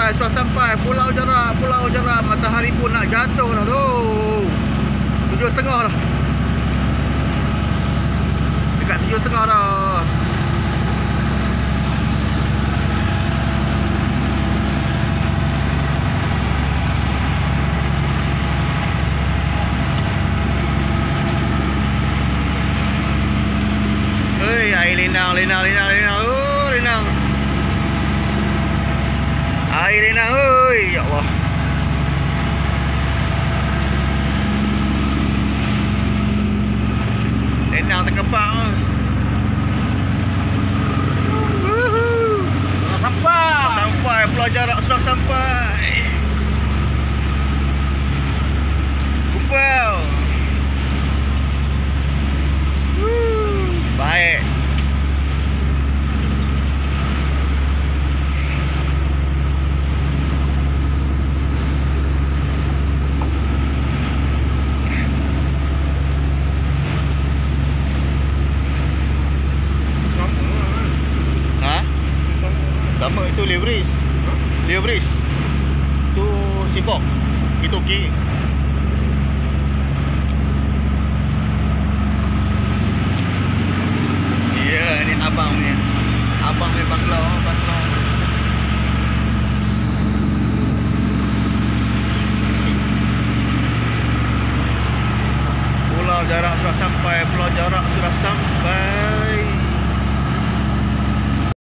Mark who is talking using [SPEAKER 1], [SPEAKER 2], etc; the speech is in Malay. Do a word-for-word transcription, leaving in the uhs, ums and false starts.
[SPEAKER 1] sampai, sudah sampai Pulau Jerak, Pulau Jerak. Matahari pun nak jatuh dah tu. Tujuh setengah dah. Dekat tujuh setengah dah. Hei, air lenang, lenang, lenang, lenang. Oh, lenang. Air lenang, oi, ya Allah. Lenang terkepak.
[SPEAKER 2] Sudah sampai.
[SPEAKER 1] Sampai Pulau Jerak, sudah sampai. Kupau. Baik. Sama itu Leo Bridge. Leo Bridge. Tu Sibok. Itu okey.